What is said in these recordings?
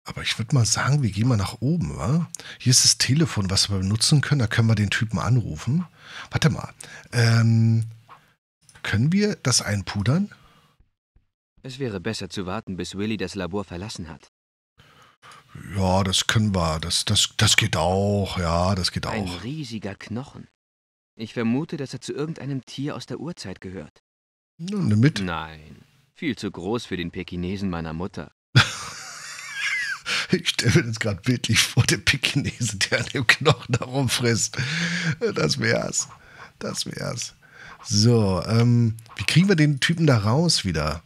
Aber ich würde mal sagen, wir gehen mal nach oben, wa? Hier ist das Telefon, was wir benutzen können. Da können wir den Typen anrufen. Warte mal. Können wir das einpudern? Es wäre besser zu warten, bis Willy das Labor verlassen hat. Ja, das können wir. Das geht auch. Ja, das geht Ein auch. riesiger Knochen. Ich vermute, dass er zu irgendeinem Tier aus der Urzeit gehört. Nimm mit. Nein, viel zu groß für den Pekinesen meiner Mutter. Ich stelle mir das gerade bildlich vor, der Pekinese, der an dem Knochen herumfrisst. Das wär's. Das wär's. So, wie kriegen wir den Typen da raus wieder?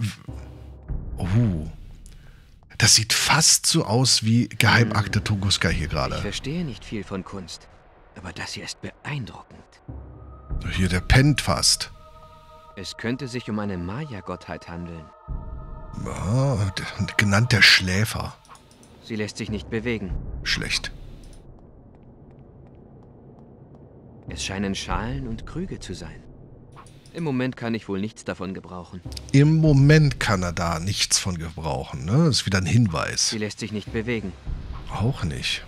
Oh. Das sieht fast so aus wie Geheimakte Tunguska hier Ich gerade. verstehe nicht viel von Kunst, aber das hier ist beeindruckend. Hier, der pennt fast. Es könnte sich um eine Maya-Gottheit handeln. Ja, genannt der Schläfer. Sie lässt sich nicht bewegen. Schlecht. Es scheinen Schalen und Krüge zu sein. Im Moment kann ich wohl nichts davon gebrauchen. Im Moment kann er da nichts von gebrauchen, ne? Das ist wieder ein Hinweis. Sie lässt sich nicht bewegen. Auch nicht.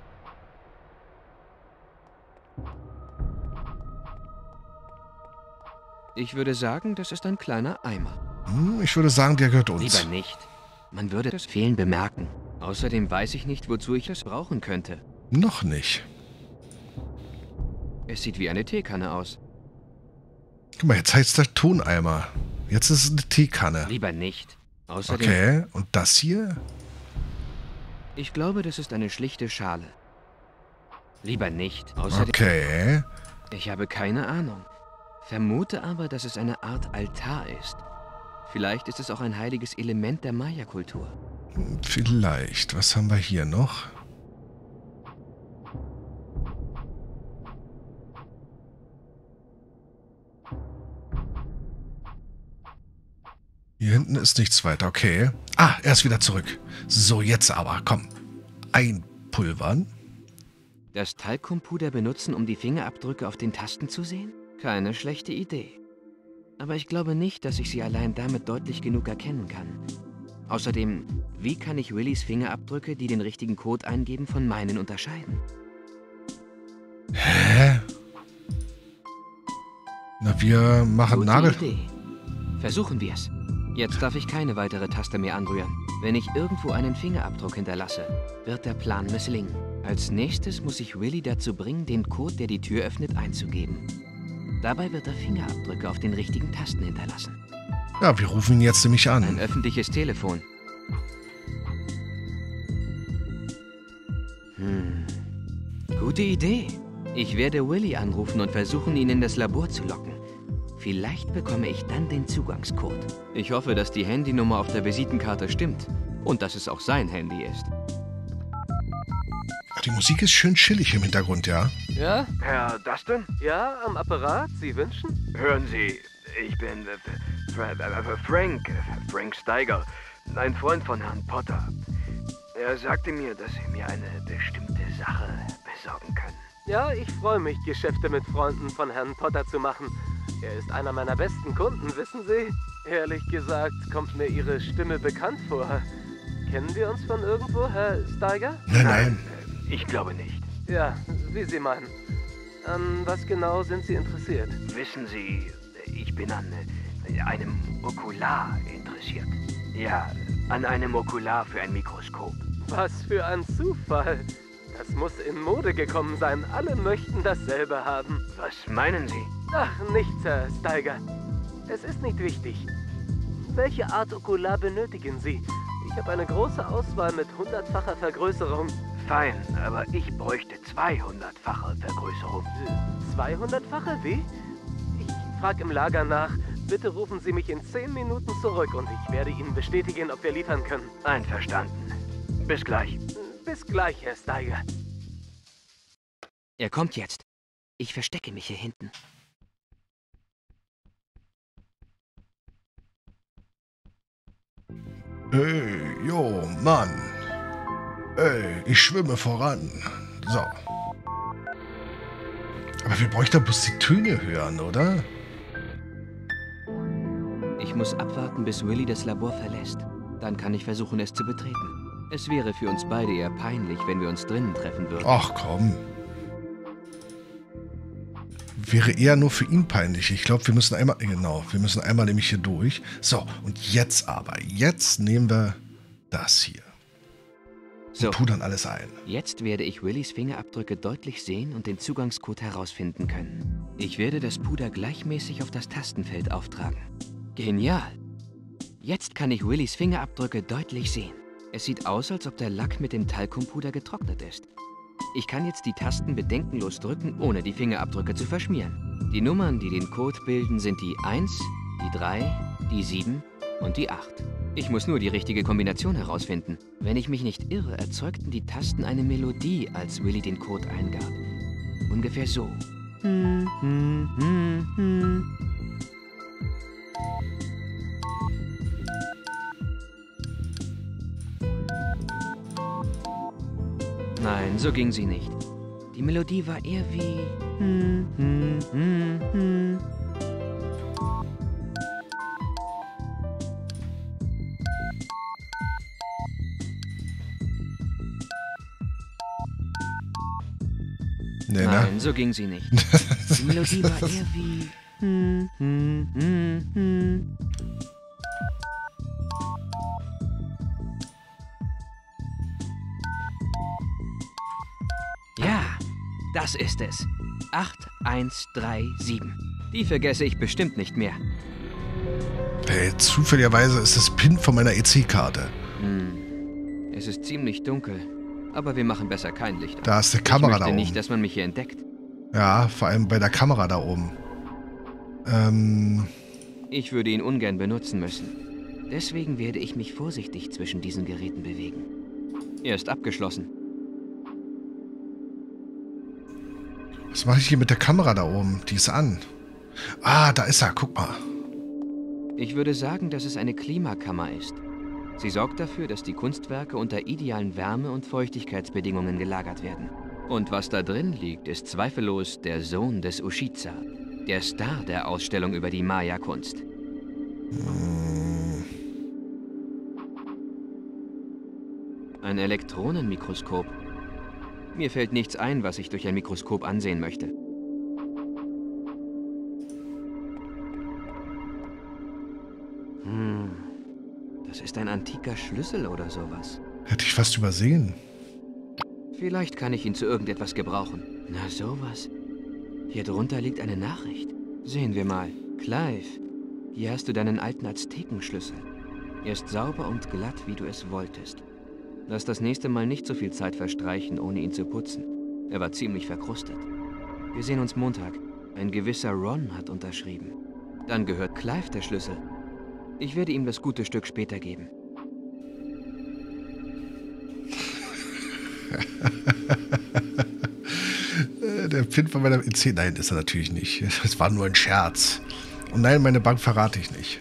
Ich würde sagen, das ist ein kleiner Eimer. Ich würde sagen, der gehört uns. Lieber nicht. Man würde das Fehlen bemerken. Außerdem weiß ich nicht, wozu ich es brauchen könnte. Noch nicht. Es sieht wie eine Teekanne aus. Guck mal, jetzt heißt der Toneimer. Jetzt ist es eine Teekanne. Lieber nicht. Außerdem, Okay, und das hier? ich glaube, das ist eine schlichte Schale. Lieber nicht. Außerdem, Okay. ich habe keine Ahnung. Vermute aber, dass es eine Art Altar ist. Vielleicht ist es auch ein heiliges Element der Maya-Kultur. Vielleicht. Was haben wir hier noch? Hier hinten ist nichts weiter. Okay. Ah, er ist wieder zurück. So, jetzt aber. Komm. Einpulvern. Das Talkumpuder benutzen, um die Fingerabdrücke auf den Tasten zu sehen? Keine schlechte Idee. Aber ich glaube nicht, dass ich sie allein damit deutlich genug erkennen kann. Außerdem, wie kann ich Willys Fingerabdrücke, die den richtigen Code eingeben, von meinen unterscheiden? Hä? Na, wir machen Gute Nagel... Idee. Versuchen wir es. Jetzt darf ich keine weitere Taste mehr anrühren. Wenn ich irgendwo einen Fingerabdruck hinterlasse, wird der Plan misslingen. Als nächstes muss ich Willy dazu bringen, den Code, der die Tür öffnet, einzugeben. Dabei wird er Fingerabdrücke auf den richtigen Tasten hinterlassen. Ja, wir rufen ihn jetzt nämlich Ein an. öffentliches Telefon. Gute Idee. Ich werde Willy anrufen und versuchen, ihn in das Labor zu locken. Vielleicht bekomme ich dann den Zugangscode. Ich hoffe, dass die Handynummer auf der Visitenkarte stimmt. Und dass es auch sein Handy ist. Die Musik ist schön chillig im Hintergrund, ja? Ja? Herr Dustin? Ja, am Apparat? Sie wünschen? Hören Sie, ich bin Frank Steiger, ein Freund von Herrn Potter. Er sagte mir, dass Sie mir eine bestimmte Sache besorgen können. Ja, ich freue mich, Geschäfte mit Freunden von Herrn Potter zu machen. Er ist einer meiner besten Kunden, wissen Sie? Ehrlich gesagt, kommt mir Ihre Stimme bekannt vor. Kennen wir uns von irgendwo, Herr Steiger? Nein. Ich glaube nicht. Ja, wie Sie meinen. An was genau sind Sie interessiert? Wissen Sie, ich bin an einem Okular interessiert. Ja, an einem Okular für ein Mikroskop. Was für ein Zufall. Das muss in Mode gekommen sein. Alle möchten dasselbe haben. Was meinen Sie? Ach, nichts, Herr Steiger. Es ist nicht wichtig. Welche Art Okular benötigen Sie? Ich habe eine große Auswahl mit 100-facher Vergrößerung. Fein, aber ich bräuchte 200-fache Vergrößerung. 200-fache? Wie? Ich frage im Lager nach. Bitte rufen Sie mich in 10 Minuten zurück und ich werde Ihnen bestätigen, ob wir liefern können. Einverstanden. Bis gleich. Bis gleich, Herr Steiger. Er kommt jetzt. Ich verstecke mich hier hinten. Hey, jo, Mann. Ey, ich schwimme voran. So. Aber wir bräuchten bloß die Töne hören, oder? Ich muss abwarten, bis Willy das Labor verlässt. Dann kann ich versuchen, es zu betreten. Es wäre für uns beide eher peinlich, wenn wir uns drinnen treffen würden. Ach komm. Wäre eher nur für ihn peinlich. Ich glaube, wir müssen einmal, genau, wir müssen einmal nämlich hier durch. So, und jetzt aber, jetzt nehmen wir das hier. So, Und pudern alles ein. jetzt werde ich Willys Fingerabdrücke deutlich sehen und den Zugangscode herausfinden können. Ich werde das Puder gleichmäßig auf das Tastenfeld auftragen. Genial! Jetzt kann ich Willys Fingerabdrücke deutlich sehen. Es sieht aus, als ob der Lack mit dem Talkumpuder getrocknet ist. Ich kann jetzt die Tasten bedenkenlos drücken, ohne die Fingerabdrücke zu verschmieren. Die Nummern, die den Code bilden, sind die 1, die 3, die 7 und die 8. Ich muss nur die richtige Kombination herausfinden. Wenn ich mich nicht irre, erzeugten die Tasten eine Melodie, als Willy den Code eingab. Ungefähr so. Nein, so ging sie nicht. Die Melodie war eher wie... Nee, Nein, so ging sie nicht. Die Melodie war eher wie... Ja, das ist es. 8137. Die vergesse ich bestimmt nicht mehr. Hey, zufälligerweise ist das PIN von meiner EC-Karte. Es ist ziemlich dunkel, aber wir machen besser kein Licht an. Da ist eine Kamera Ich da möchte oben. nicht, dass man mich hier entdeckt. Ja, vor allem bei der Kamera da oben. Ich würde ihn ungern benutzen müssen. Deswegen werde ich mich vorsichtig zwischen diesen Geräten bewegen. Er ist abgeschlossen. Was mache ich hier mit der Kamera da oben? Die ist an. Ah, da ist er. Guck mal. Ich würde sagen, dass es eine Klimakammer ist. Sie sorgt dafür, dass die Kunstwerke unter idealen Wärme- und Feuchtigkeitsbedingungen gelagert werden. Und was da drin liegt, ist zweifellos der Sohn des Ushiza, der Star der Ausstellung über die Maya-Kunst. Ein Elektronenmikroskop. Mir fällt nichts ein, was ich durch ein Mikroskop ansehen möchte. Das ist ein antiker Schlüssel oder sowas. Hätte ich fast übersehen. Vielleicht kann ich ihn zu irgendetwas gebrauchen. Na sowas. Hier drunter liegt eine Nachricht. Sehen wir mal. Clive, hier hast du deinen alten Aztekenschlüssel. Er ist sauber und glatt, wie du es wolltest. Lass das nächste Mal nicht so viel Zeit verstreichen, ohne ihn zu putzen. Er war ziemlich verkrustet. Wir sehen uns Montag. Ein gewisser Ron hat unterschrieben. Dann gehört Clive der Schlüssel. Ich werde ihm das gute Stück später geben. Der PIN von meiner EC. Nein, ist er natürlich nicht. Es war nur ein Scherz. Und nein, meine Bank verrate ich nicht.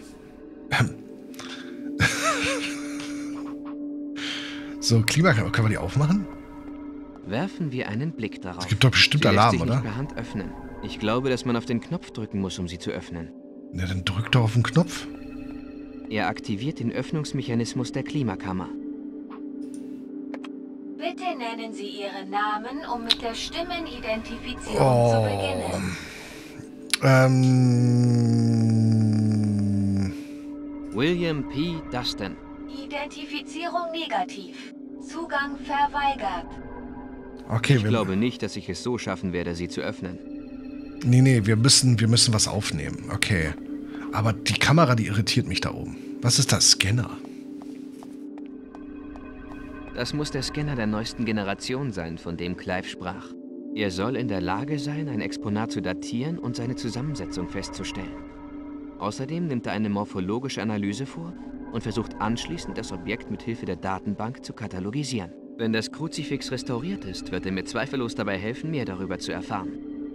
So, Klimakamera. Können wir die aufmachen? Werfen wir einen Blick darauf. Es gibt doch bestimmt Sie lässt Alarm, sich oder? nicht per Hand öffnen. Ich glaube, dass man auf den Knopf drücken muss, um sie zu öffnen. Na, dann drück doch auf den Knopf. Er aktiviert den Öffnungsmechanismus der Klimakammer. Bitte nennen Sie Ihren Namen, um mit der Stimmenidentifizierung zu beginnen. William P. Dustin. Identifizierung negativ. Zugang verweigert. Okay, Ich glaube nicht, dass ich es so schaffen werde, sie zu öffnen. Nee, wir müssen was aufnehmen. Okay. Aber die Kamera, die irritiert mich da oben. Was ist das? Scanner? Das muss der Scanner der neuesten Generation sein, von dem Clive sprach. Er soll in der Lage sein, ein Exponat zu datieren und seine Zusammensetzung festzustellen. Außerdem nimmt er eine morphologische Analyse vor und versucht anschließend, das Objekt mit Hilfe der Datenbank zu katalogisieren. Wenn das Kruzifix restauriert ist, wird er mir zweifellos dabei helfen, mehr darüber zu erfahren.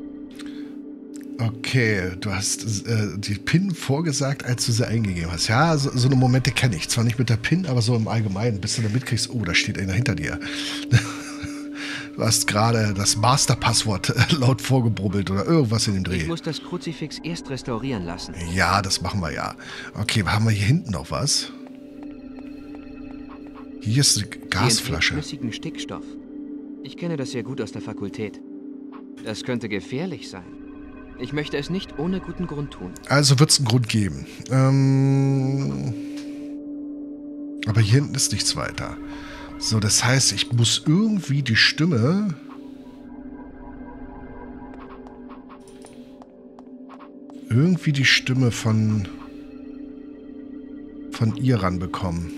Okay, du hast die PIN vorgesagt, als du sie eingegeben hast. Ja, so eine Momente kenne ich. Zwar nicht mit der PIN, aber so im Allgemeinen, bis du dann mitkriegst, oh, da steht einer hinter dir. Du hast gerade das Masterpasswort laut vorgebrubbelt oder irgendwas in dem Dreh. Ich muss das Kruzifix erst restaurieren lassen. Ja, das machen wir ja. Okay, haben wir hier hinten noch was? Hier ist eine Gasflasche. Flüssigen Stickstoff. Ich kenne das sehr gut aus der Fakultät. Das könnte gefährlich sein. Ich möchte es nicht ohne guten Grund tun. Also wird es einen Grund geben. Aber hier hinten ist nichts weiter. So, das heißt, ich muss irgendwie die Stimme... von ihr ranbekommen.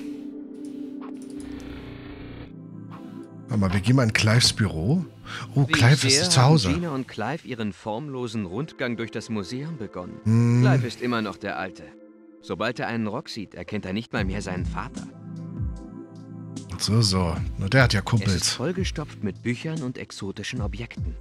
Warte mal, wir gehen mal in Clives Büro. Oh, Clive ist zu Hause. Gina und Clive ihren formlosen Rundgang durch das Museum begonnen. Clive ist immer noch der Alte. Sobald er einen Rock sieht, erkennt er nicht mal mehr seinen Vater. So. Na, der hat ja Es ist Kumpels. vollgestopft mit Büchern und exotischen Objekten.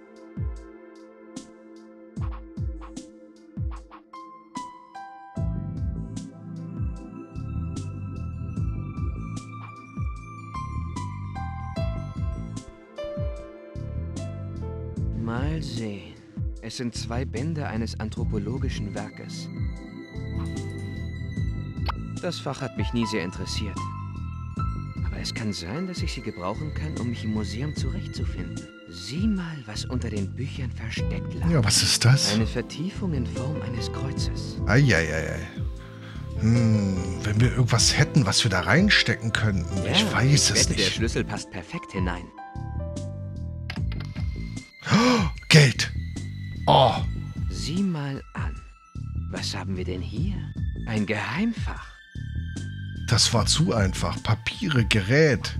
Mal sehen. Es sind 2 Bände eines anthropologischen Werkes. Das Fach hat mich nie sehr interessiert. Aber es kann sein, dass ich sie gebrauchen kann, um mich im Museum zurechtzufinden. Sieh mal, was unter den Büchern versteckt lag. Ja, was ist das? Eine Vertiefung in Form eines Kreuzes. Eieiei. Wenn wir irgendwas hätten, was wir da reinstecken könnten. Ja, ich weiß ich es wette, der nicht. Schlüssel passt perfekt hinein. Oh, Geld. Oh, Sieh mal an. Was haben wir denn hier? Ein Geheimfach. das war zu einfach. Papiere, Gerät.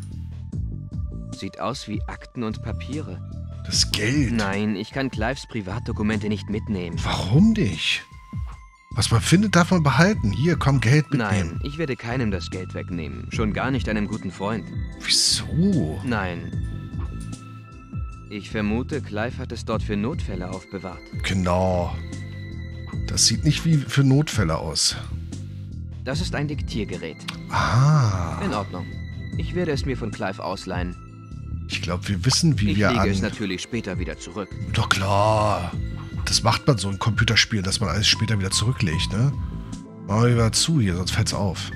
Sieht aus wie Akten und Papiere. Das Geld. Nein, ich kann Clives Privatdokumente nicht mitnehmen. Warum nicht? Was man findet, darf man behalten. Hier, komm, Geld mitnehmen. Nein, ich werde keinem das Geld wegnehmen. Schon gar nicht einem guten Freund. Wieso? Nein. Ich vermute, Clive hat es dort für Notfälle aufbewahrt. Genau. Das sieht nicht wie für Notfälle aus. Das ist ein Diktiergerät. Ah. In Ordnung. Ich werde es mir von Clive ausleihen. Ich glaube, wir wissen, wie Ich wir lege es an... natürlich später wieder zurück. Doch klar. Das macht man so in Computerspielen, dass man alles später wieder zurücklegt, ne? Machen wir wieder zu hier, sonst fällt's auf.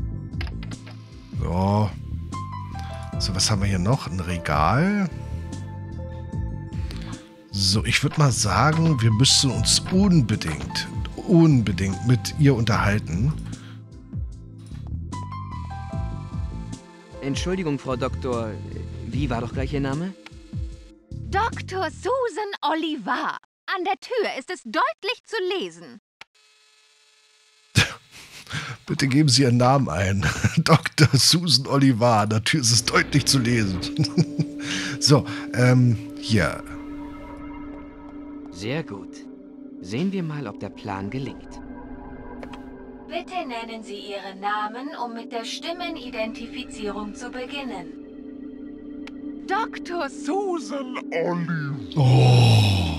So. So, was haben wir hier noch? Ein Regal. So, ich würde mal sagen, wir müssen uns unbedingt mit ihr unterhalten. Entschuldigung, Frau Doktor. Wie war doch gleich Ihr Name? Dr. Susan Oliver. An der Tür ist es deutlich zu lesen. Bitte geben Sie Ihren Namen ein. Dr. Susan Oliver. An der Tür ist es deutlich zu lesen. So, hier. Sehr gut. Sehen wir mal, ob der Plan gelingt. Bitte nennen Sie Ihren Namen, um mit der Stimmenidentifizierung zu beginnen. Dr. Susan Oliver. Oh.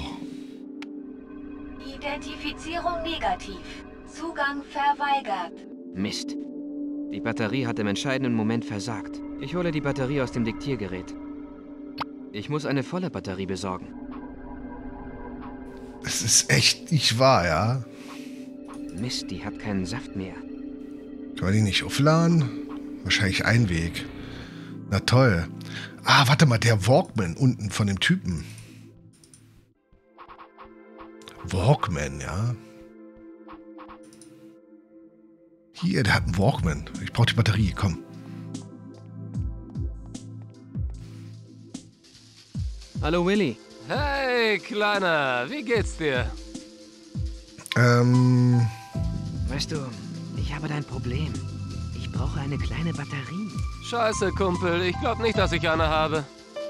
Identifizierung negativ. Zugang verweigert. Mist. Die Batterie hat im entscheidenden Moment versagt. Ich hole die Batterie aus dem Diktiergerät. Ich muss eine volle Batterie besorgen. Es ist echt nicht wahr, ja? Mist, die hat keinen Saft mehr. Kann man die nicht aufladen? Wahrscheinlich Einweg. Na toll. Ah, warte mal, der Walkman unten von dem Typen. Walkman, ja. Hier, der hat einen Walkman. Ich brauche die Batterie, komm. Hallo, Willy. Hey, Kleiner, wie geht's dir? Weißt du, ich habe dein Problem. Ich brauche eine kleine Batterie. Scheiße, Kumpel, ich glaube nicht, dass ich eine habe.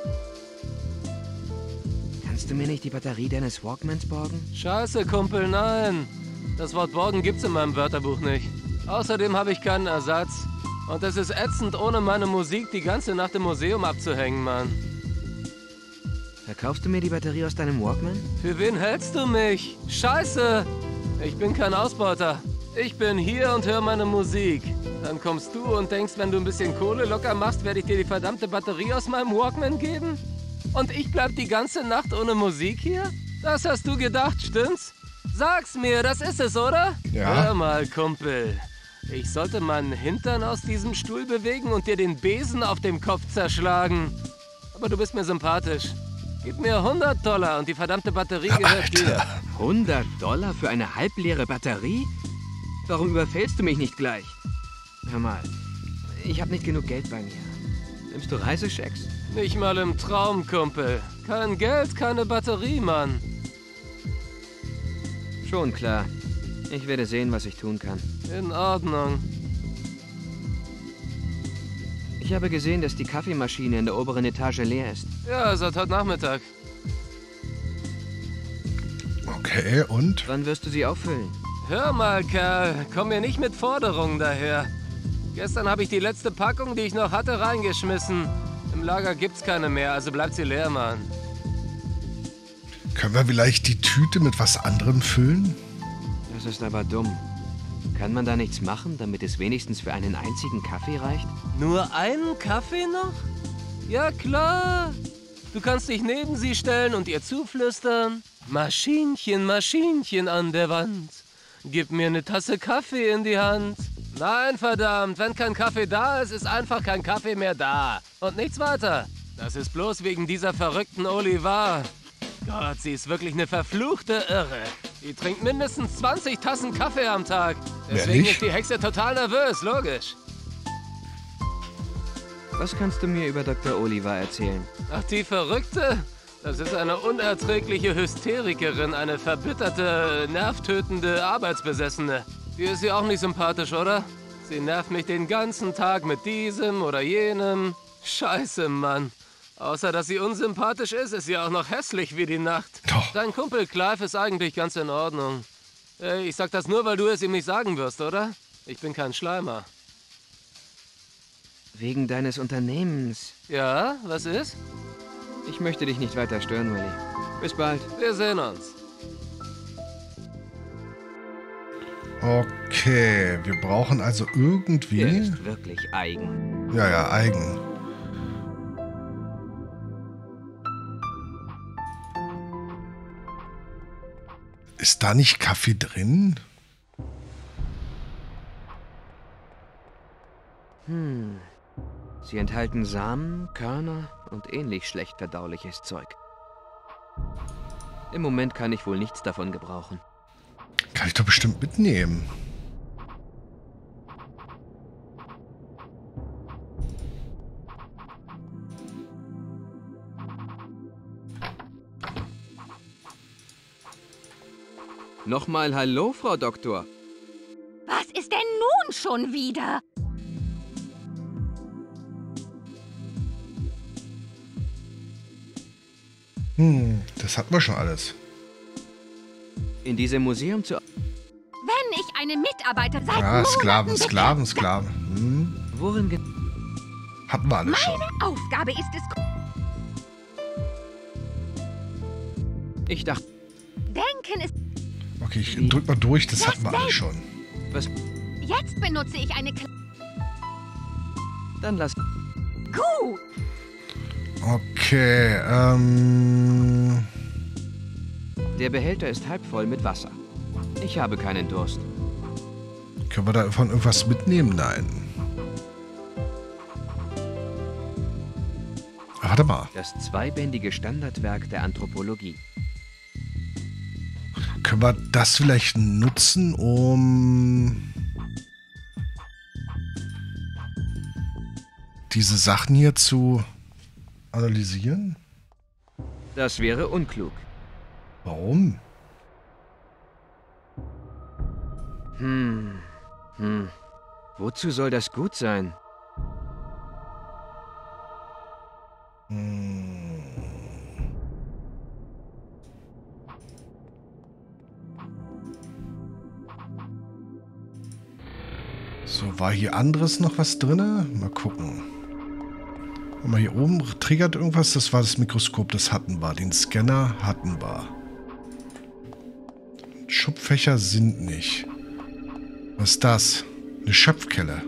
Kannst du mir nicht die Batterie deines Walkmans borgen? Scheiße, Kumpel, nein. Das Wort borgen gibt's in meinem Wörterbuch nicht. Außerdem habe ich keinen Ersatz. Und es ist ätzend, ohne meine Musik die ganze Nacht im Museum abzuhängen, Mann. Verkaufst du mir die Batterie aus deinem Walkman? Für wen hältst du mich? Scheiße! Ich bin kein Ausbeuter. Ich bin hier und höre meine Musik. Dann kommst du und denkst, wenn du ein bisschen Kohle locker machst, werde ich dir die verdammte Batterie aus meinem Walkman geben? Und ich bleib die ganze Nacht ohne Musik hier? Das hast du gedacht, stimmt's? Sag's mir, das ist es, oder? Ja. Hör mal, Kumpel. Ich sollte meinen Hintern aus diesem Stuhl bewegen und dir den Besen auf dem Kopf zerschlagen. Aber du bist mir sympathisch. Gib mir $100 und die verdammte Batterie gehört dir. $100 für eine halbleere Batterie? Warum überfällst du mich nicht gleich? Hör mal, ich habe nicht genug Geld bei mir. Nimmst du Reiseschecks? Nicht mal im Traum, Kumpel. Kein Geld, keine Batterie, Mann. Schon klar. Ich werde sehen, was ich tun kann. In Ordnung. Ich habe gesehen, dass die Kaffeemaschine in der oberen Etage leer ist. Ja, seit heute Nachmittag. Okay, und? Wann wirst du sie auffüllen? Hör mal, Kerl, komm mir nicht mit Forderungen daher. Gestern habe ich die letzte Packung, die ich noch hatte, reingeschmissen. Im Lager gibt's keine mehr, also bleibt sie leer, Mann. Können wir vielleicht die Tüte mit was anderem füllen? Das ist aber dumm. Kann man da nichts machen, damit es wenigstens für einen einzigen Kaffee reicht? Nur einen Kaffee noch? Ja, klar. Du kannst dich neben sie stellen und ihr zuflüstern. Maschinchen, Maschinchen an der Wand. Gib mir eine Tasse Kaffee in die Hand. Nein, verdammt, wenn kein Kaffee da ist, ist einfach kein Kaffee mehr da. Und nichts weiter. Das ist bloß wegen dieser verrückten Olivar. Gott, sie ist wirklich eine verfluchte Irre. Die trinkt mindestens 20 Tassen Kaffee am Tag. Deswegen ist die Hexe total nervös, logisch. Was kannst du mir über Dr. Olivar erzählen? Ach, die Verrückte? Das ist eine unerträgliche Hysterikerin, eine verbitterte, nervtötende Arbeitsbesessene. Dir ist sie auch nicht sympathisch, oder? Sie nervt mich den ganzen Tag mit diesem oder jenem. Scheiße, Mann. Außer, dass sie unsympathisch ist sie auch noch hässlich wie die Nacht. Doch. Dein Kumpel Clive ist eigentlich ganz in Ordnung. Ich sag das nur, weil du es ihm nicht sagen wirst, oder? Ich bin kein Schleimer. Wegen deines Unternehmens. Ja, was ist? Ich möchte dich nicht weiter stören, Willy. Bis bald. Wir sehen uns. Okay, wir brauchen also irgendwie... Der ist wirklich eigen. Ja, eigen. Ist da nicht Kaffee drin? Sie enthalten Samen, Körner und ähnlich schlecht verdauliches Zeug. Im Moment kann ich wohl nichts davon gebrauchen. Kann ich doch bestimmt mitnehmen. Nochmal Hallo, Frau Doktor. Was ist denn nun schon wieder? Das hatten wir schon alles. In diesem Museum zu... Wenn ich eine Mitarbeiter seit Ja, Monaten Sklaven. Worin... Hatten wir alles schon. Meine Aufgabe ist es... Ich dachte... Denken ist... Okay, ich drück mal durch, das hatten wir alles schon. Was... Jetzt benutze ich eine... Dann lass... Gut. Okay, Der Behälter ist halb voll mit Wasser. Ich habe keinen Durst. können wir davon irgendwas mitnehmen? Nein. Warte mal. Das zweibändige Standardwerk der Anthropologie. Können wir das vielleicht nutzen, um diese Sachen hier zu analysieren? Das wäre unklug. Warum? Wozu soll das gut sein? So, war hier anderes noch was drin? Mal gucken. Mal hier oben triggert irgendwas. Das war das Mikroskop, das hatten wir. Den Scanner hatten wir. Schubfächer sind nicht. Was ist das? Eine Schöpfkelle.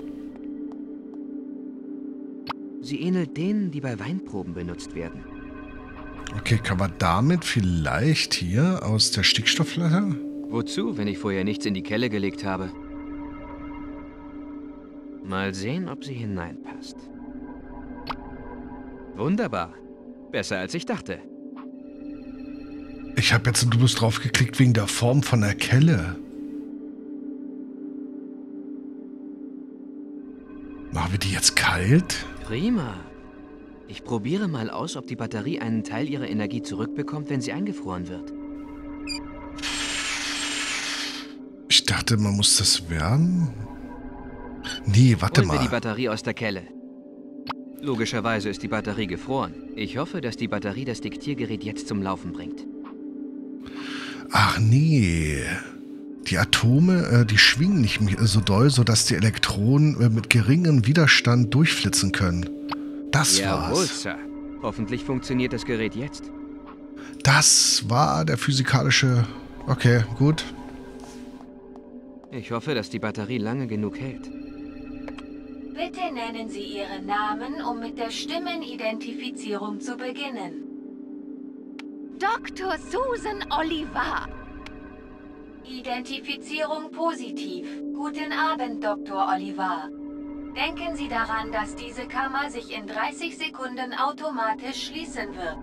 Sie ähnelt denen, die bei Weinproben benutzt werden. Okay, kann man damit vielleicht hier aus der Stickstoffflasche? Wozu, wenn ich vorher nichts in die Kelle gelegt habe? Mal sehen, ob sie hineinpasst. Wunderbar. Besser als ich dachte. Ich habe jetzt du bist drauf geklickt wegen der Form von der Kelle. Machen wir die jetzt kalt? Prima. Ich probiere mal aus, ob die Batterie einen Teil ihrer Energie zurückbekommt, wenn sie eingefroren wird. Ich dachte, man muss das wärmen. Nee, warte Holen wir die mal. Batterie aus der Kelle. Logischerweise ist die Batterie gefroren. Ich hoffe, dass die Batterie das Diktiergerät jetzt zum Laufen bringt. Ach nee. Die Atome, die schwingen nicht mehr so doll, sodass die Elektronen mit geringem Widerstand durchflitzen können. Das Jawohl, war's. Sir. Hoffentlich funktioniert das Gerät jetzt. Das war der physikalische... Okay, gut. Ich hoffe, dass die Batterie lange genug hält. Bitte nennen Sie Ihren Namen, um mit der Stimmenidentifizierung zu beginnen. Dr. Susan Oliver. Identifizierung positiv. Guten Abend, Dr. Oliver. Denken Sie daran, dass diese Kammer sich in 30 Sekunden automatisch schließen wird.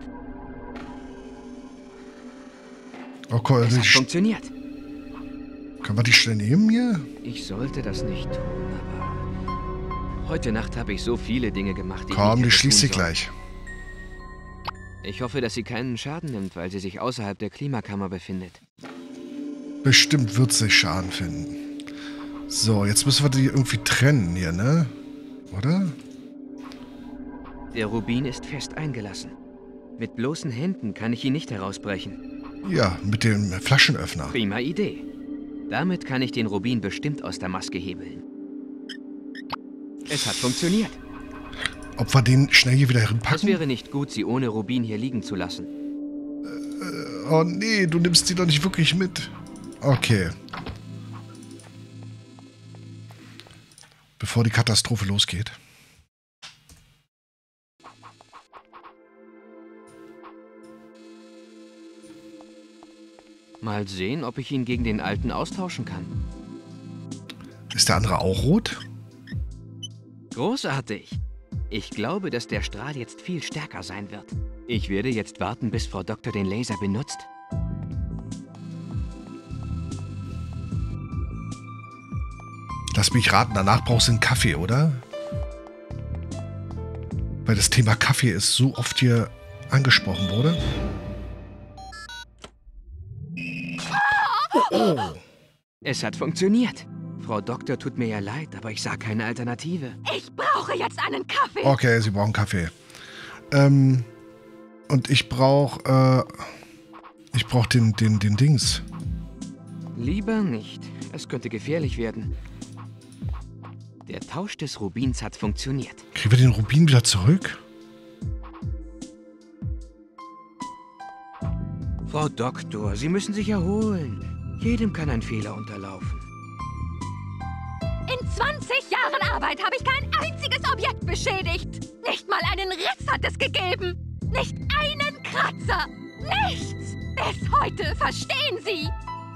Okay, Es hat funktioniert. können wir die schnell nehmen hier? Ich sollte das nicht tun, aber... Heute Nacht habe ich so viele Dinge gemacht, die ich Komm, nicht die hätte schließt tun sie sollen. gleich. Ich hoffe, dass sie keinen Schaden nimmt, weil sie sich außerhalb der Klimakammer befindet. Bestimmt wird sie Schaden finden. So, jetzt müssen wir die irgendwie trennen hier, ne? Oder? Der Rubin ist fest eingelassen. Mit bloßen Händen kann ich ihn nicht herausbrechen. Ja, mit dem Flaschenöffner. Prima Idee. Damit kann ich den Rubin bestimmt aus der Maske hebeln. Es hat funktioniert. Ob wir den schnell hier wieder Es hinpacken? wäre nicht gut, sie ohne Rubin hier liegen zu lassen. Oh nee, du nimmst die doch nicht wirklich mit. Okay. Bevor die Katastrophe losgeht. Mal sehen, ob ich ihn gegen den alten austauschen kann. Ist der andere auch rot? Großartig. Ich glaube, dass der Strahl jetzt viel stärker sein wird. Ich werde jetzt warten, bis Frau Doktor den Laser benutzt. Lass mich raten, danach brauchst du einen Kaffee, oder? Weil das Thema Kaffee ist so oft hier angesprochen wurde. Oh. Es hat funktioniert. Frau Doktor tut mir ja leid, aber ich sah keine Alternative. Ich brauche jetzt einen Kaffee. Okay, sie brauchen Kaffee. Und ich brauche den Dings. Lieber nicht. Es könnte gefährlich werden. Der Tausch des Rubins hat funktioniert. Kriegen wir den Rubin wieder zurück? Frau Doktor, Sie müssen sich erholen. Jedem kann ein Fehler unterlaufen. In 20 Jahren Arbeit habe ich kein einziges Objekt beschädigt. Nicht mal einen Riss hat es gegeben. Nicht einen Kratzer. Nichts. Bis heute, verstehen Sie?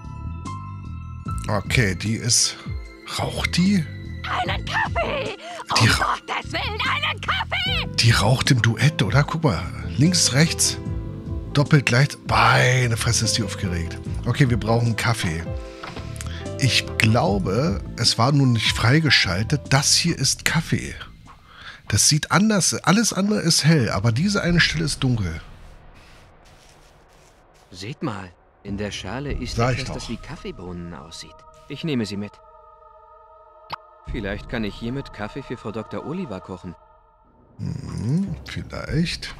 Okay, die ist... Raucht die? Einen Kaffee! Die Um Gottes Willen, einen Kaffee! Die raucht im Duett, oder? Guck mal, links, rechts, doppelt gleich. Meine Fresse ist die aufgeregt. Okay, wir brauchen einen Kaffee. Ich glaube, es war nun nicht freigeschaltet. Das hier ist Kaffee. Das sieht anders, alles andere ist hell, aber diese eine Stelle ist dunkel. Seht mal, in der Schale ist Sag ich etwas, doch. das wie Kaffeebohnen aussieht. Ich nehme sie mit. Vielleicht kann ich hiermit Kaffee für Frau Dr. Oliver kochen. Vielleicht.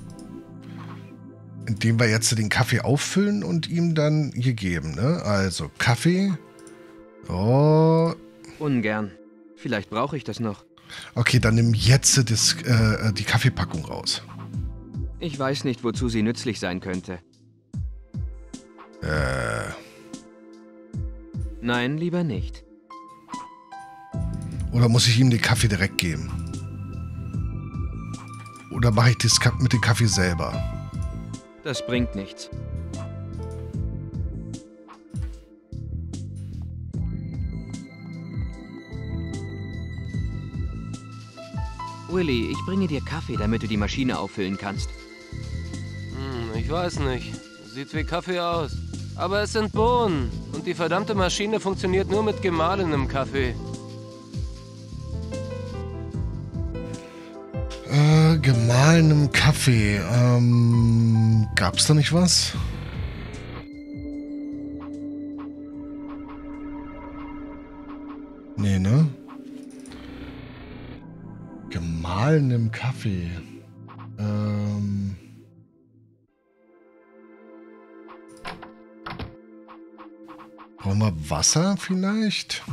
Indem wir jetzt den Kaffee auffüllen und ihm dann hier geben, ne? Also, Kaffee. Oh. Ungern. Vielleicht brauche ich das noch. Okay, dann nimm jetzt die Kaffeepackung raus. Ich weiß nicht, wozu sie nützlich sein könnte. Nein, lieber nicht. Oder muss ich ihm den Kaffee direkt geben? Oder mache ich das mit dem Kaffee selber? Das bringt nichts. Willy, ich bringe dir Kaffee, damit du die Maschine auffüllen kannst. Ich weiß nicht. Sieht wie Kaffee aus. Aber es sind Bohnen. Und die verdammte Maschine funktioniert nur mit gemahlenem Kaffee. Gemahlenem Kaffee. Gab's da nicht was? Nee, ne? Gemahlenem Kaffee. Brauchen wir Wasser vielleicht?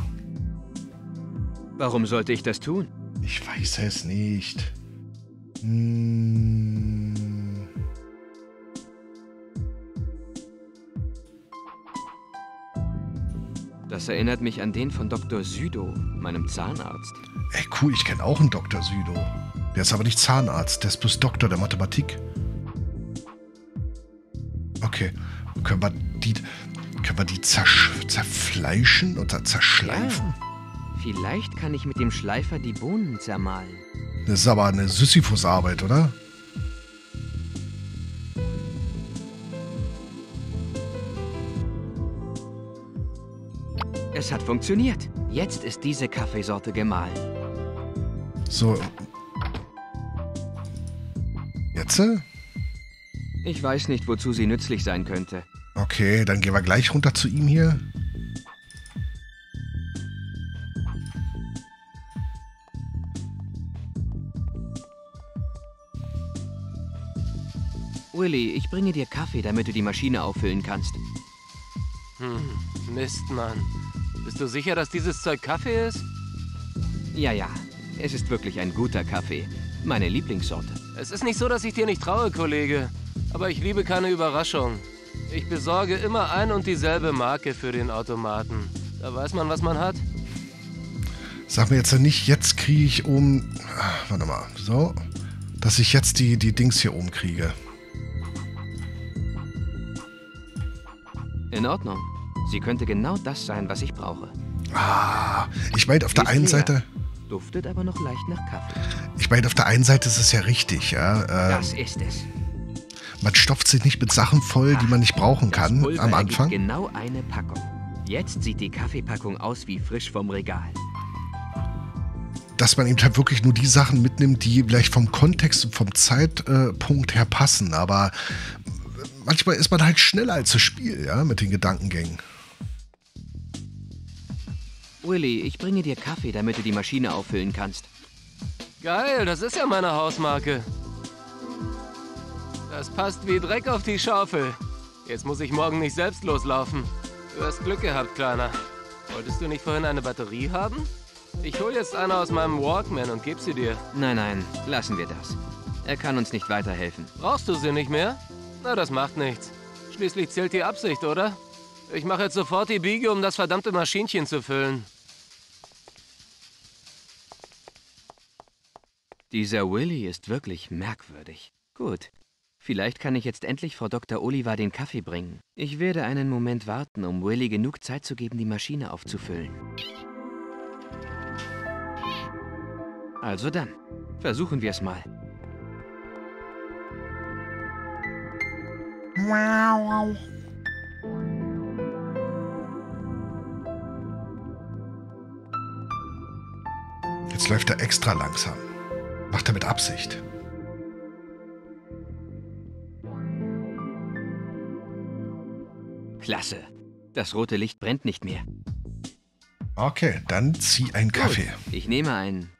Warum sollte ich das tun? Ich weiß es nicht. Das erinnert mich an den von Dr. Südo, meinem Zahnarzt. Ey, cool, ich kenne auch einen Dr. Südo. Der ist aber nicht Zahnarzt, der ist bloß Doktor der Mathematik. Okay, können wir die zerfleischen oder zerschleifen? Ja. Vielleicht kann ich mit dem Schleifer die Bohnen zermahlen. Das ist aber eine Sisyphus-Arbeit, oder? Es hat funktioniert. Jetzt ist diese Kaffeesorte gemahlen. So. Jetzt? Ich weiß nicht, wozu sie nützlich sein könnte. Okay, dann gehen wir gleich runter zu ihm hier. Willy, ich bringe dir Kaffee, damit du die Maschine auffüllen kannst. Mist, Mann. Bist du sicher, dass dieses Zeug Kaffee ist? Ja, es ist wirklich ein guter Kaffee. Meine Lieblingssorte. Es ist nicht so, dass ich dir nicht traue, Kollege. Aber ich liebe keine Überraschung. Ich besorge immer ein und dieselbe Marke für den Automaten. Da weiß man, was man hat. Sag mir jetzt nicht, jetzt kriege ich warte mal, so. Dass ich jetzt die Dings hier oben kriege. In Ordnung. Sie könnte genau das sein, was ich brauche. Ich meine, auf der einen Seite... Duftet aber noch leicht nach Kaffee. Ich meine, auf der einen Seite ist es ja richtig, ja. Das ist es. Man stopft sich nicht mit Sachen voll, die man nicht brauchen kann am Anfang. Genau eine Packung. Jetzt sieht die Kaffeepackung aus wie frisch vom Regal. Dass man eben halt wirklich nur die Sachen mitnimmt, die vielleicht vom Kontext und vom Zeitpunkt her passen. Aber manchmal ist man halt schneller als das Spiel, ja, mit den Gedankengängen. Willy, ich bringe dir Kaffee, damit du die Maschine auffüllen kannst. Geil, das ist ja meine Hausmarke. Das passt wie Dreck auf die Schaufel. Jetzt muss ich morgen nicht selbst loslaufen. Du hast Glück gehabt, Kleiner. Wolltest du nicht vorhin eine Batterie haben? Ich hole jetzt eine aus meinem Walkman und gebe sie dir. Nein, lassen wir das. Er kann uns nicht weiterhelfen. Brauchst du sie nicht mehr? Na, das macht nichts. Schließlich zählt die Absicht, oder? Ich mache jetzt sofort die Biege, um das verdammte Maschinchen zu füllen. Dieser Willy ist wirklich merkwürdig. Gut. Vielleicht kann ich jetzt endlich Frau Dr. Oliver den Kaffee bringen. Ich werde einen Moment warten, um Willy genug Zeit zu geben, die Maschine aufzufüllen. Also dann, versuchen wir es mal. Jetzt läuft er extra langsam. Macht er mit Absicht. Klasse. Das rote Licht brennt nicht mehr. Okay, dann zieh einen Kaffee. Gut, ich nehme einen.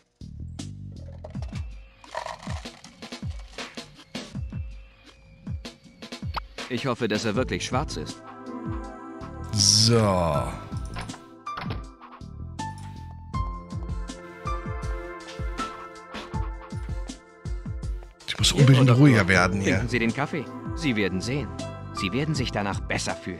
Ich hoffe, dass er wirklich schwarz ist. So. Ich muss unbedingt ruhiger werden hier. Trinken Sie den Kaffee. Sie werden sehen. Sie werden sich danach besser fühlen.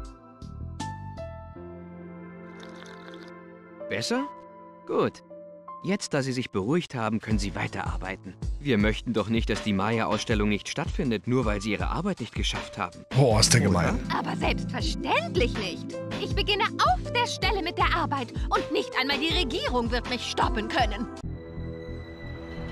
Besser? Gut. Jetzt, da Sie sich beruhigt haben, können Sie weiterarbeiten. Wir möchten doch nicht, dass die Maya-Ausstellung nicht stattfindet, nur weil Sie Ihre Arbeit nicht geschafft haben. Oh, ist der gemein. Aber selbstverständlich nicht. Ich beginne auf der Stelle mit der Arbeit und nicht einmal die Regierung wird mich stoppen können.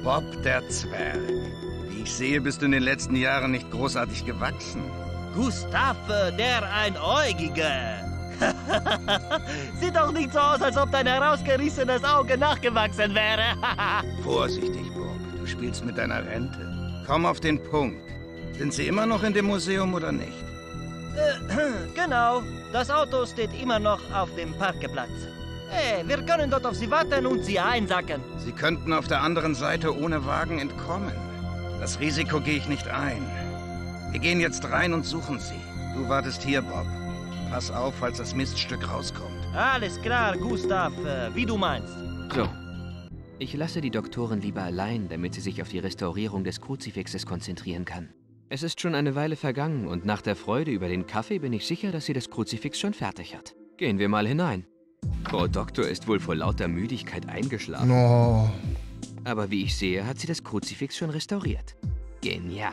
Bob der Zwerg. Wie ich sehe, bist du in den letzten Jahren nicht großartig gewachsen. Gustave, der Einäugige. Sieht doch nicht so aus, als ob dein herausgerissenes Auge nachgewachsen wäre. Vorsichtig, Bob. Du spielst mit deiner Rente. Komm auf den Punkt. Sind Sie immer noch in dem Museum oder nicht? Genau. Das Auto steht immer noch auf dem Parkplatz. Hey, wir können dort auf Sie warten und Sie einsacken. Sie könnten auf der anderen Seite ohne Wagen entkommen. Das Risiko gehe ich nicht ein. Wir gehen jetzt rein und suchen Sie. Du wartest hier, Bob. Pass auf, falls das Miststück rauskommt. Alles klar, Gustav, wie du meinst. So. Ich lasse die Doktorin lieber allein, damit sie sich auf die Restaurierung des Kruzifixes konzentrieren kann. Es ist schon eine Weile vergangen und nach der Freude über den Kaffee bin ich sicher, dass sie das Kruzifix schon fertig hat. Gehen wir mal hinein. Frau Doktor ist wohl vor lauter Müdigkeit eingeschlafen. Oh. Aber wie ich sehe, hat sie das Kruzifix schon restauriert. Genial.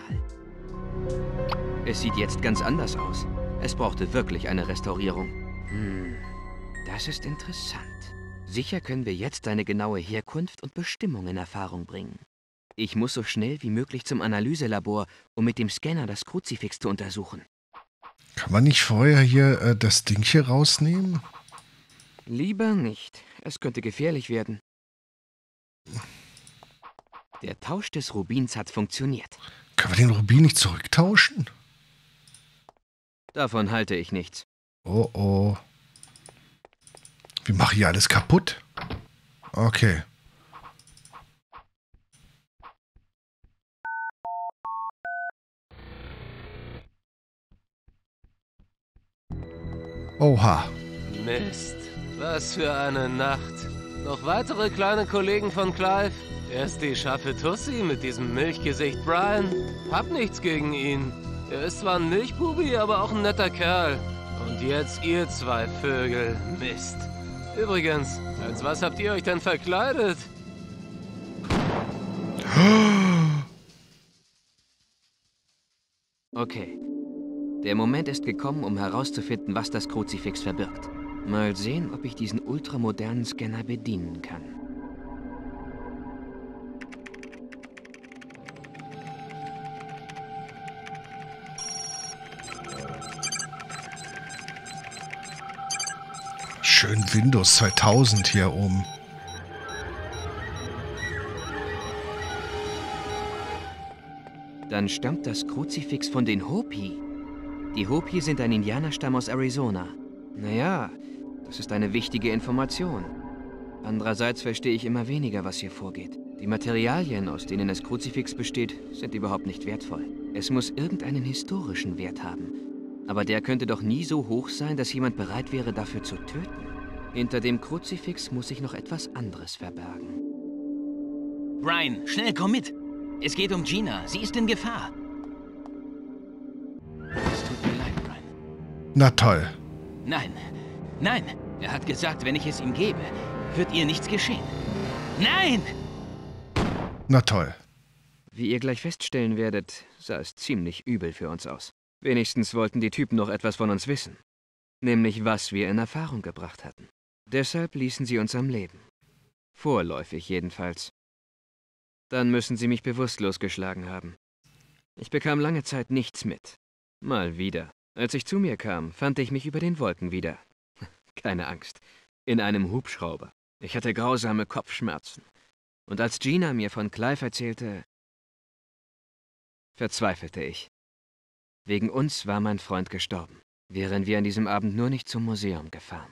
Es sieht jetzt ganz anders aus. Es brauchte wirklich eine Restaurierung. Das ist interessant. Sicher können wir jetzt seine genaue Herkunft und Bestimmung in Erfahrung bringen. Ich muss so schnell wie möglich zum Analyselabor, um mit dem Scanner das Kruzifix zu untersuchen. Kann man nicht vorher hier das Ding hier rausnehmen? Lieber nicht. Es könnte gefährlich werden. Der Tausch des Rubins hat funktioniert. Kann man den Rubin nicht zurücktauschen? Davon halte ich nichts. Oh oh. Wir machen hier alles kaputt. Okay. Oha. Mist. Was für eine Nacht. Noch weitere kleine Kollegen von Clive? Erst die scharfe Tussi mit diesem Milchgesicht Brian. Hab nichts gegen ihn. Er ist zwar ein Milchbubi, aber auch ein netter Kerl. Und jetzt ihr zwei Vögel. Mist. Übrigens, als was habt ihr euch denn verkleidet? Okay. Der Moment ist gekommen, um herauszufinden, was das Kruzifix verbirgt. Mal sehen, ob ich diesen ultramodernen Scanner bedienen kann. Schön Windows 2000 hier oben. Dann stammt das Kruzifix von den Hopi. Die Hopi sind ein Indianerstamm aus Arizona. Naja, das ist eine wichtige Information. Andererseits verstehe ich immer weniger, was hier vorgeht. Die Materialien, aus denen das Kruzifix besteht, sind überhaupt nicht wertvoll. Es muss irgendeinen historischen Wert haben. Aber der könnte doch nie so hoch sein, dass jemand bereit wäre, dafür zu töten. Hinter dem Kruzifix muss sich noch etwas anderes verbergen. Brian, schnell komm mit. Es geht um Gina. Sie ist in Gefahr. Es tut mir leid, Brian. Na toll. Nein, nein. Er hat gesagt, wenn ich es ihm gebe, wird ihr nichts geschehen. Nein! Na toll. Wie ihr gleich feststellen werdet, sah es ziemlich übel für uns aus. Wenigstens wollten die Typen noch etwas von uns wissen. Nämlich, was wir in Erfahrung gebracht hatten. Deshalb ließen sie uns am Leben. Vorläufig jedenfalls. Dann müssen sie mich bewusstlos geschlagen haben. Ich bekam lange Zeit nichts mit. Mal wieder. Als ich zu mir kam, fand ich mich über den Wolken wieder. Keine Angst. In einem Hubschrauber. Ich hatte grausame Kopfschmerzen. Und als Gina mir von Clive erzählte, verzweifelte ich. Wegen uns war mein Freund gestorben, wären wir an diesem Abend nur nicht zum Museum gefahren.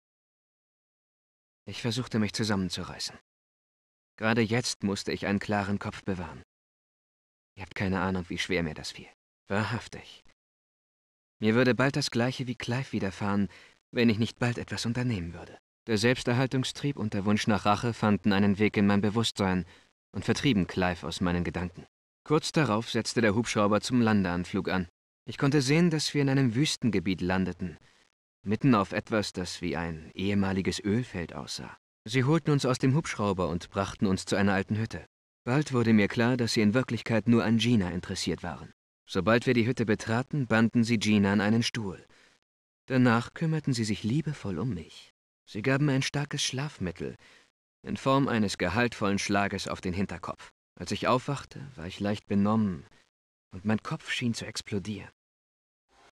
Ich versuchte mich zusammenzureißen. Gerade jetzt musste ich einen klaren Kopf bewahren. Ihr habt keine Ahnung, wie schwer mir das fiel. Wahrhaftig. Mir würde bald das Gleiche wie Clive widerfahren, wenn ich nicht bald etwas unternehmen würde. Der Selbsterhaltungstrieb und der Wunsch nach Rache fanden einen Weg in mein Bewusstsein und vertrieben Clive aus meinen Gedanken. Kurz darauf setzte der Hubschrauber zum Landeanflug an. Ich konnte sehen, dass wir in einem Wüstengebiet landeten, mitten auf etwas, das wie ein ehemaliges Ölfeld aussah. Sie holten uns aus dem Hubschrauber und brachten uns zu einer alten Hütte. Bald wurde mir klar, dass sie in Wirklichkeit nur an Gina interessiert waren. Sobald wir die Hütte betraten, banden sie Gina an einen Stuhl. Danach kümmerten sie sich liebevoll um mich. Sie gaben mir ein starkes Schlafmittel, in Form eines gehaltvollen Schlages auf den Hinterkopf. Als ich aufwachte, war ich leicht benommen und mein Kopf schien zu explodieren.